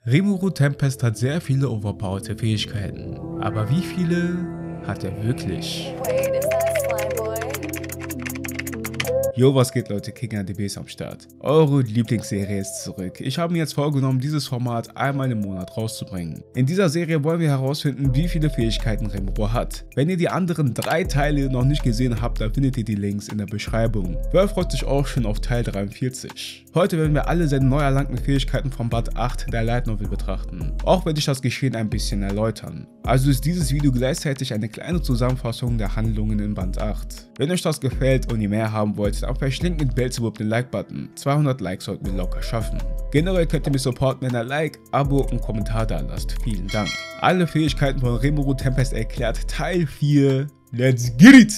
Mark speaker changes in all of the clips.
Speaker 1: Rimuru Tempest hat sehr viele overpowerte Fähigkeiten, aber wie viele hat er wirklich?
Speaker 2: Wait, is that Slime Boy?
Speaker 1: Yo, was geht Leute, KingADB am Start. Eure Lieblingsserie ist zurück. Ich habe mir jetzt vorgenommen, dieses Format einmal im Monat rauszubringen. In dieser Serie wollen wir herausfinden, wie viele Fähigkeiten Rimuru hat. Wenn ihr die anderen 3 Teile noch nicht gesehen habt, dann findet ihr die Links in der Beschreibung. Wer freut sich auch schon auf Teil 43? Heute werden wir alle seine neu erlangten Fähigkeiten vom Band 8 der Light Novel betrachten. Auch werde ich das Geschehen ein bisschen erläutern. Also ist dieses Video gleichzeitig eine kleine Zusammenfassung der Handlungen in Band 8. Wenn euch das gefällt und ihr mehr haben wollt, dann verschlingt mit Belzebub den Like-Button. 200 Likes sollten wir locker schaffen. Generell könnt ihr mich supporten, wenn ihr Like, Abo und Kommentar da lasst. Vielen Dank. Alle Fähigkeiten von Rimuru Tempest erklärt, Teil 4. Let's get it!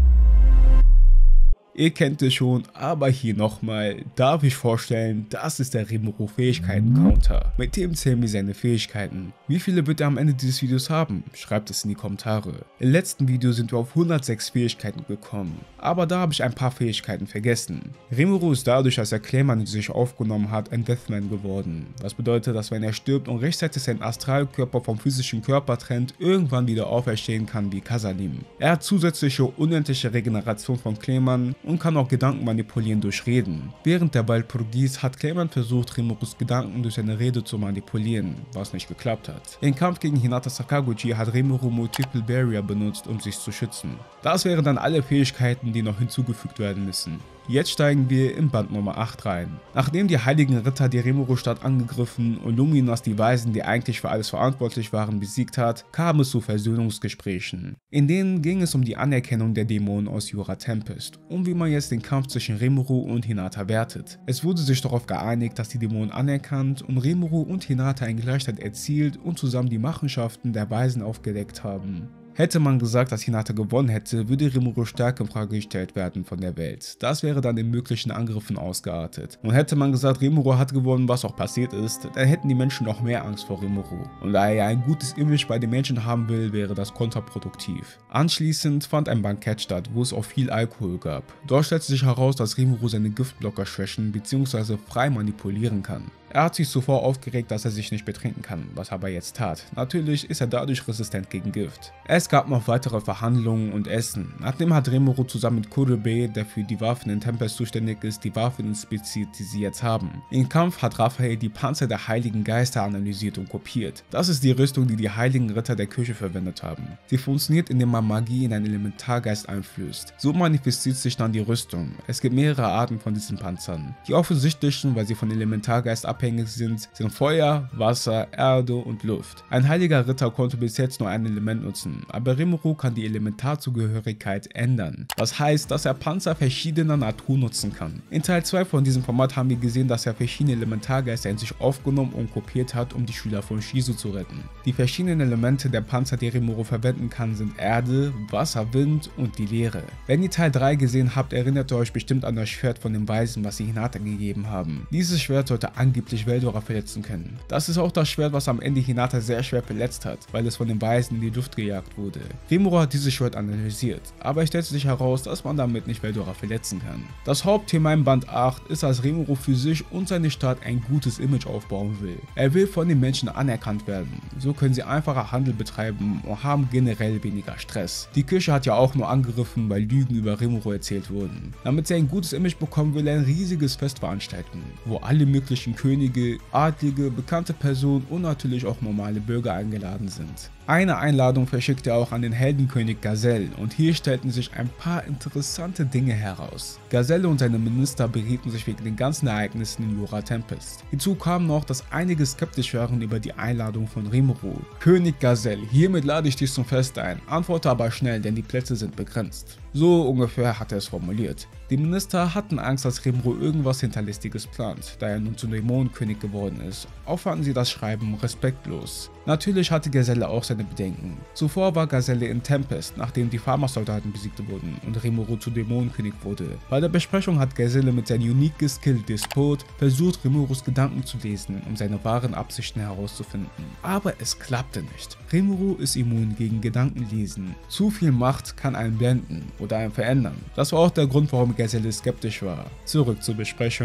Speaker 1: Ihr kennt es schon, aber hier nochmal, darf ich vorstellen, das ist der Rimuru Fähigkeiten-Counter. Mit dem zählen wir seine Fähigkeiten. Wie viele wird er am Ende dieses Videos haben? Schreibt es in die Kommentare. Im letzten Video sind wir auf 106 Fähigkeiten gekommen, aber da habe ich ein paar Fähigkeiten vergessen. Rimuru ist dadurch, dass er Claymon in sich aufgenommen hat, ein Deathman geworden. Das bedeutet, dass wenn er stirbt und rechtzeitig seinen Astralkörper vom physischen Körper trennt, irgendwann wieder auferstehen kann wie Kasalim. Er hat zusätzliche unendliche Regeneration von Claymon und kann auch Gedanken manipulieren durch Reden. Während der Walpurgis hat Claymon versucht, Rimurus Gedanken durch seine Rede zu manipulieren, was nicht geklappt hat. Im Kampf gegen Hinata Sakaguchi hat Rimuru Multiple Barrier benutzt, um sich zu schützen. Das wären dann alle Fähigkeiten, die noch hinzugefügt werden müssen. Jetzt steigen wir in Band Nummer 8 rein. Nachdem die heiligen Ritter die Rimuru-Stadt angegriffen und Luminos die Weisen, die eigentlich für alles verantwortlich waren, besiegt hat, kam es zu Versöhnungsgesprächen. In denen ging es um die Anerkennung der Dämonen aus Jura Tempest und wie man jetzt den Kampf zwischen Rimuru und Hinata wertet. Es wurde sich darauf geeinigt, dass die Dämonen anerkannt und Rimuru und Hinata in Gleichheit erzielt und zusammen die Machenschaften der Weisen aufgedeckt haben. Hätte man gesagt, dass Hinata gewonnen hätte, würde Rimuru stark in Frage gestellt werden von der Welt. Das wäre dann in möglichen Angriffen ausgeartet. Und hätte man gesagt, Rimuru hat gewonnen, was auch passiert ist, dann hätten die Menschen noch mehr Angst vor Rimuru. Und da er ja ein gutes Image bei den Menschen haben will, wäre das kontraproduktiv. Anschließend fand ein Bankett statt, wo es auch viel Alkohol gab. Dort stellte sich heraus, dass Rimuru seine Giftblocker schwächen bzw. frei manipulieren kann. Er hat sich zuvor aufgeregt, dass er sich nicht betrinken kann, was er aber jetzt tat. Natürlich ist er dadurch resistent gegen Gift. Es gab noch weitere Verhandlungen und Essen. Nachdem hat Rimuru zusammen mit Kurebe, der für die Waffen in Tempest zuständig ist, die Waffen inspiziert, die sie jetzt haben. Im Kampf hat Raphael die Panzer der Heiligen Geister analysiert und kopiert. Das ist die Rüstung, die die Heiligen Ritter der Kirche verwendet haben. Sie funktioniert, indem man Magie in einen Elementargeist einflößt. So manifestiert sich dann die Rüstung. Es gibt mehrere Arten von diesen Panzern. Die offensichtlichen, weil sie von Elementargeist abhängig sind Feuer, Wasser, Erde und Luft. Ein heiliger Ritter konnte bis jetzt nur ein Element nutzen, aber Rimuru kann die Elementarzugehörigkeit ändern. Das heißt, dass er Panzer verschiedener Natur nutzen kann. In Teil 2 von diesem Format haben wir gesehen, dass er verschiedene Elementargeister in sich aufgenommen und kopiert hat, um die Schüler von Shizu zu retten. Die verschiedenen Elemente der Panzer, die Rimuru verwenden kann, sind Erde, Wasser, Wind und die Leere. Wenn ihr Teil 3 gesehen habt, erinnert ihr euch bestimmt an das Schwert von den Weisen, was sie Hinata gegeben haben. Dieses Schwert sollte angeblich Veldora verletzen können. Das ist auch das Schwert, was am Ende Hinata sehr schwer verletzt hat, weil es von den Weisen in die Luft gejagt wurde. Rimuru hat dieses Schwert analysiert, aber es stellt sich heraus, dass man damit nicht Veldora verletzen kann. Das Hauptthema im Band 8 ist, dass Rimuru für sich und seine Stadt ein gutes Image aufbauen will. Er will von den Menschen anerkannt werden. So können sie einfacher Handel betreiben und haben generell weniger Stress. Die Kirche hat ja auch nur angegriffen, weil Lügen über Rimuru erzählt wurden. Damit sie ein gutes Image bekommen, will er ein riesiges Fest veranstalten, wo alle möglichen Könige, Adlige, bekannte Personen und natürlich auch normale Bürger eingeladen sind. Eine Einladung verschickte er auch an den Heldenkönig Gazelle und hier stellten sich ein paar interessante Dinge heraus. Gazelle und seine Minister berieten sich wegen den ganzen Ereignissen in Jura Tempest. Hinzu kam noch, dass einige skeptisch waren über die Einladung von Rimuru. König Gazelle, hiermit lade ich dich zum Fest ein, antworte aber schnell, denn die Plätze sind begrenzt. So ungefähr hat er es formuliert. Die Minister hatten Angst, dass Rimuru irgendwas Hinterlistiges plant, da er nun zum Dämonenkönig geworden ist. Auch fanden sie das Schreiben respektlos. Natürlich hatte Gazelle auch seine Bedenken. Zuvor war Gazelle in Tempest, nachdem die Pharmasoldaten besiegt wurden und Rimuru zu Dämonenkönig wurde. Bei der Besprechung hat Gazelle mit seinem unique Skill Despot versucht, Rimurus Gedanken zu lesen, um seine wahren Absichten herauszufinden. Aber es klappte nicht. Rimuru ist immun gegen Gedankenlesen. Zu viel Macht kann einen blenden oder einen verändern. Das war auch der Grund, warum Gazelle skeptisch war. Zurück zur Besprechung.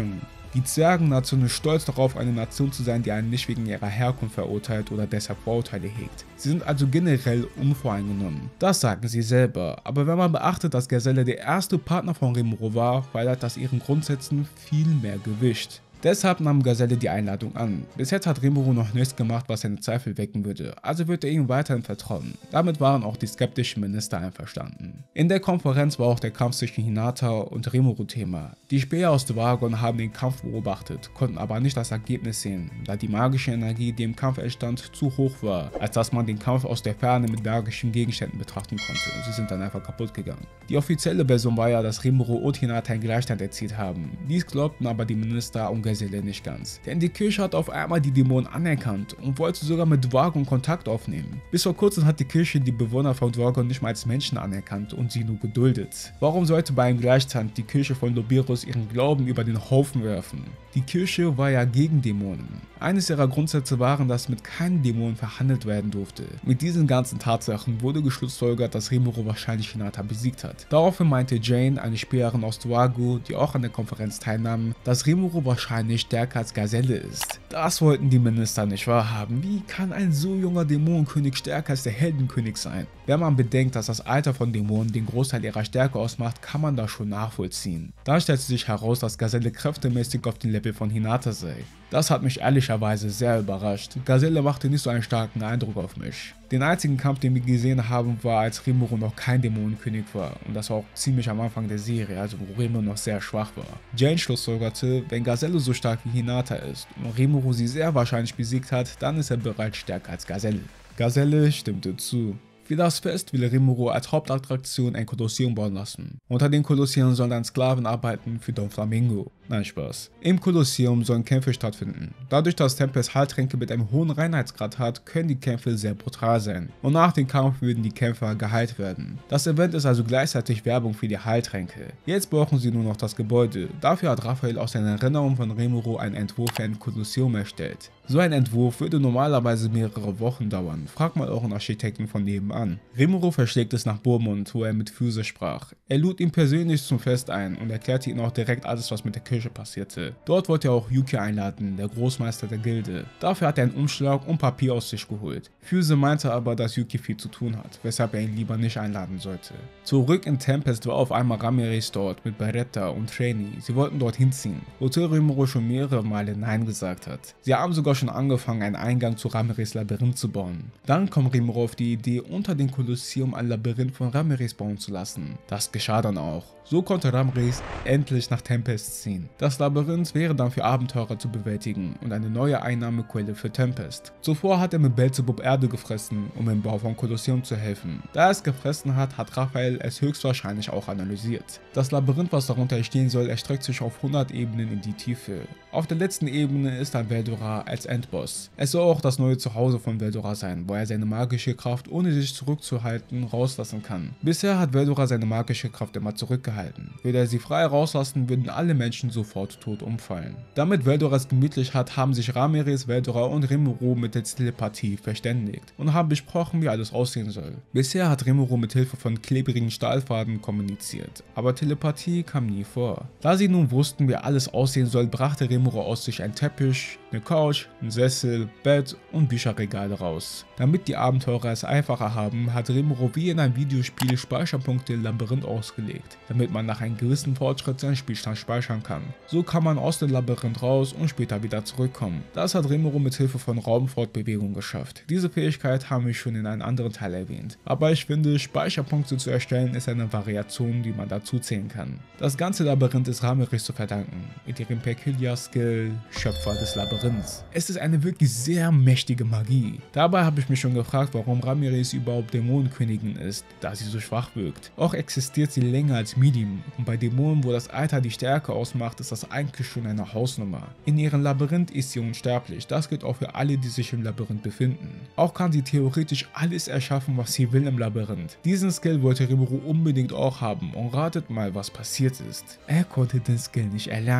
Speaker 1: Die Zwergennation ist stolz darauf, eine Nation zu sein, die einen nicht wegen ihrer Herkunft verurteilt oder deshalb Vorurteile hegt. Sie sind also generell unvoreingenommen. Das sagen sie selber, aber wenn man beachtet, dass Gazelle der erste Partner von Rimuru war, verleiht das ihren Grundsätzen viel mehr Gewicht. Deshalb nahm Gazelle die Einladung an. Bis jetzt hat Rimuru noch nichts gemacht, was seine Zweifel wecken würde, also wird er ihm weiterhin vertrauen. Damit waren auch die skeptischen Minister einverstanden. In der Konferenz war auch der Kampf zwischen Hinata und Rimuru Thema. Die Späher aus Dwagon haben den Kampf beobachtet, konnten aber nicht das Ergebnis sehen, da die magische Energie, die im Kampf entstand, zu hoch war, als dass man den Kampf aus der Ferne mit magischen Gegenständen betrachten konnte. Sie sind dann einfach kaputt gegangen. Die offizielle Version war ja, dass Rimuru und Hinata einen Gleichstand erzielt haben. Dies glaubten aber die Minister und Gazelle nicht ganz. Denn die Kirche hat auf einmal die Dämonen anerkannt und wollte sogar mit Dwagon Kontakt aufnehmen. Bis vor kurzem hat die Kirche die Bewohner von Dwagon nicht mal als Menschen anerkannt und sie nur geduldet. Warum sollte bei einem Gleichstand die Kirche von Lobirus ihren Glauben über den Haufen werfen? Die Kirche war ja gegen Dämonen. Eines ihrer Grundsätze waren, dass mit keinen Dämonen verhandelt werden durfte. Mit diesen ganzen Tatsachen wurde geschlussfolgert, dass Rimuru wahrscheinlich Hinata besiegt hat. Daraufhin meinte Jane, eine Späherin aus Dwago, die auch an der Konferenz teilnahm, dass Rimuru wahrscheinlich stärker als Gazelle ist. Das wollten die Minister nicht wahrhaben. Wie kann ein so junger Dämonenkönig stärker als der Heldenkönig sein? Wenn man bedenkt, dass das Alter von Dämonen den Großteil ihrer Stärke ausmacht, kann man das schon nachvollziehen. Da stellt sich heraus, dass Gazelle kräftemäßig auf dem Level von Hinata sei. Das hat mich ehrlicherweise sehr überrascht. Gazelle machte nicht so einen starken Eindruck auf mich. Den einzigen Kampf, den wir gesehen haben, war, als Rimuru noch kein Dämonenkönig war. Und das war auch ziemlich am Anfang der Serie, also wo Rimuru noch sehr schwach war. Jane schlussfolgerte, wenn Gazelle so stark wie Hinata ist und Rimuru sie sehr wahrscheinlich besiegt hat, dann ist er bereits stärker als Gazelle. Gazelle stimmte zu. Für das Fest will Rimuru als Hauptattraktion ein Kolosseum bauen lassen. Unter dem Kolosseum sollen dann Sklaven arbeiten für Don Flamingo. Nein, Spaß. Im Kolosseum sollen Kämpfe stattfinden. Dadurch, dass Tempest Heiltränke mit einem hohen Reinheitsgrad hat, können die Kämpfe sehr brutal sein. Und nach dem Kampf würden die Kämpfer geheilt werden. Das Event ist also gleichzeitig Werbung für die Heiltränke. Jetzt brauchen sie nur noch das Gebäude. Dafür hat Raphael aus seiner Erinnerung von Rimuru einen Entwurf für ein Kolosseum erstellt. So ein Entwurf würde normalerweise mehrere Wochen dauern. Frag mal euren Architekten von nebenan. Rimuru verschlägt es nach Burmund, wo er mit Füße sprach. Er lud ihn persönlich zum Fest ein und erklärte ihm auch direkt alles, was mit der Kirche passierte. Dort wollte er auch Yuki einladen, der Großmeister der Gilde. Dafür hat er einen Umschlag und Papier aus sich geholt. Füße meinte aber, dass Yuki viel zu tun hat, weshalb er ihn lieber nicht einladen sollte. Zurück in Tempest war auf einmal Ramirez dort mit Beretta und Trainee. Sie wollten dorthin ziehen, wozu Rimuru schon mehrere Male Nein gesagt hat. Sie haben sogar schon angefangen, einen Eingang zu Ramirez Labyrinth zu bauen. Dann kommt Rimuru auf die Idee, unter dem Kolosseum ein Labyrinth von Ramirez bauen zu lassen. Das geschah dann auch. So konnte Ramirez endlich nach Tempest ziehen. Das Labyrinth wäre dann für Abenteurer zu bewältigen und eine neue Einnahmequelle für Tempest. Zuvor hat er mit Belzebub Erde gefressen, um im Bau von Kolosseum zu helfen. Da er es gefressen hat, hat Raphael es höchstwahrscheinlich auch analysiert. Das Labyrinth, was darunter entstehen soll, erstreckt sich auf 100 Ebenen in die Tiefe. Auf der letzten Ebene ist dann Veldora als Endboss. Es soll auch das neue Zuhause von Veldora sein, wo er seine magische Kraft, ohne sich zurückzuhalten, rauslassen kann. Bisher hat Veldora seine magische Kraft immer zurückgehalten. Würde er sie frei rauslassen, würden alle Menschen sofort tot umfallen. Damit Veldora es gemütlich hat, haben sich Ramirez, Veldora und Rimuru mit der Telepathie verständigt und haben besprochen, wie alles aussehen soll. Bisher hat Rimuru mit Hilfe von klebrigen Stahlfaden kommuniziert, aber Telepathie kam nie vor. Da sie nun wussten, wie alles aussehen soll, brachte Rimuru aus sich einen Teppich, eine Couch, einen Sessel, Bett und Bücherregale raus. Damit die Abenteurer es einfacher haben, hat Rimuru wie in einem Videospiel Speicherpunkte im Labyrinth ausgelegt, damit man nach einem gewissen Fortschritt seinen Spielstand speichern kann. So kann man aus dem Labyrinth raus und später wieder zurückkommen. Das hat Rimuru mit Hilfe von Raumfortbewegung geschafft. Diese Fähigkeit haben wir schon in einem anderen Teil erwähnt. Aber ich finde, Speicherpunkte zu erstellen ist eine Variation, die man dazu zählen kann. Das ganze Labyrinth ist Ramirez zu verdanken, mit ihrem Peculiar-Skill, Schöpfer des Labyrinths. Es ist eine wirklich sehr mächtige Magie. Dabei habe ich mich schon gefragt, warum Ramirez überhaupt Dämonenkönigin ist, da sie so schwach wirkt. Auch existiert sie länger als Medium, und bei Dämonen, wo das Alter die Stärke ausmacht, ist das eigentlich schon eine Hausnummer. In ihrem Labyrinth ist sie unsterblich, das gilt auch für alle, die sich im Labyrinth befinden. Auch kann sie theoretisch alles erschaffen, was sie will im Labyrinth. Diesen Skill wollte Rimuru unbedingt auch haben und ratet mal, was passiert ist. Er konnte den Skill nicht erlernen.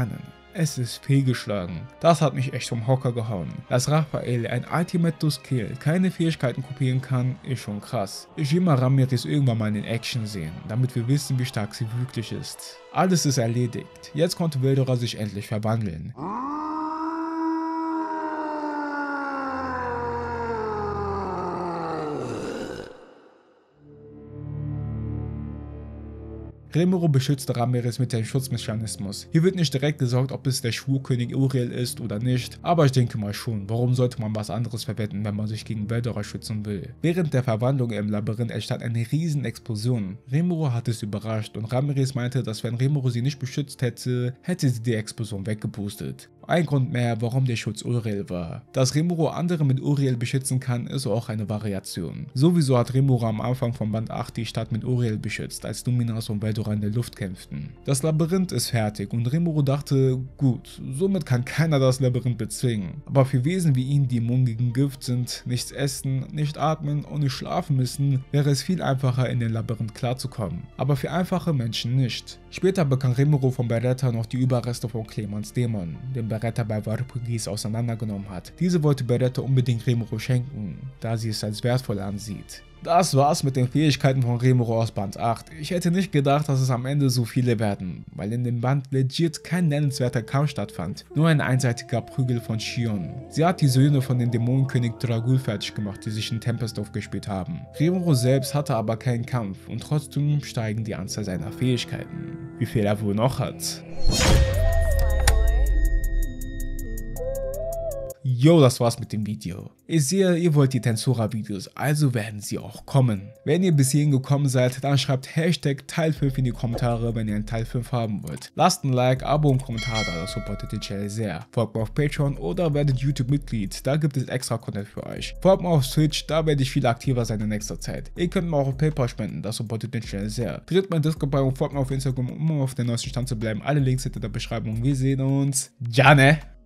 Speaker 1: Es ist fehlgeschlagen. Das hat mich echt vom Hocker gehauen. Dass Raphael, ein Ultimate Skill, keine Fähigkeiten kopieren kann, ist schon krass. Ich will mal Ramirez irgendwann mal in Action sehen, damit wir wissen, wie stark sie wirklich ist. Alles ist erledigt. Jetzt konnte Veldora sich endlich verwandeln. Rimuru beschützt Ramirez mit dem Schutzmechanismus. Hier wird nicht direkt gesagt, ob es der Schwurkönig Uriel ist oder nicht, aber ich denke mal schon. Warum sollte man was anderes verwenden, wenn man sich gegen Veldora schützen will? Während der Verwandlung im Labyrinth entstand eine riesen Explosion. Rimuru hat es überrascht und Ramirez meinte, dass wenn Rimuru sie nicht beschützt hätte, hätte sie die Explosion weggepustet. Ein Grund mehr, warum der Schutz Uriel war. Dass Rimuru andere mit Uriel beschützen kann, ist auch eine Variation. Sowieso hat Rimuru am Anfang von Band 8 die Stadt mit Uriel beschützt, als Luminas und Veldora in der Luft kämpften. Das Labyrinth ist fertig und Rimuru dachte, gut, somit kann keiner das Labyrinth bezwingen. Aber für Wesen wie ihn, die immun gegen Gift sind, nichts essen, nicht atmen und nicht schlafen müssen, wäre es viel einfacher in den Labyrinth klarzukommen. Aber für einfache Menschen nicht. Später bekam Rimuru von Beretta noch die Überreste von Clemens Dämon, den Beretta bei Walpurgis auseinandergenommen hat. Diese wollte Beretta unbedingt Rimuru schenken, da sie es als wertvoll ansieht. Das war's mit den Fähigkeiten von Rimuru aus Band 8. Ich hätte nicht gedacht, dass es am Ende so viele werden, weil in dem Band legit kein nennenswerter Kampf stattfand, nur ein einseitiger Prügel von Shion. Sie hat die Söhne von dem Dämonenkönig Dragul fertig gemacht, die sich in Tempest aufgespielt haben. Rimuru selbst hatte aber keinen Kampf und trotzdem steigen die Anzahl seiner Fähigkeiten. Wie viel er wohl noch hat? Yo, das war's mit dem Video. Ich sehe, ihr wollt die Tensura-Videos, also werden sie auch kommen. Wenn ihr bis hierhin gekommen seid, dann schreibt Hashtag Teil 5 in die Kommentare, wenn ihr einen Teil 5 haben wollt. Lasst ein Like, Abo und Kommentar da, das supportet den Channel sehr. Folgt mir auf Patreon oder werdet YouTube-Mitglied, da gibt es extra Content für euch. Folgt mir auf Twitch, da werde ich viel aktiver sein in nächster Zeit. Ihr könnt mir auch auf PayPal spenden, das supportet den Channel sehr. Tritt mein Discord bei und folgt mir auf Instagram, um auf den neuesten Stand zu bleiben. Alle Links sind in der Beschreibung. Wir sehen uns. Ja, ne?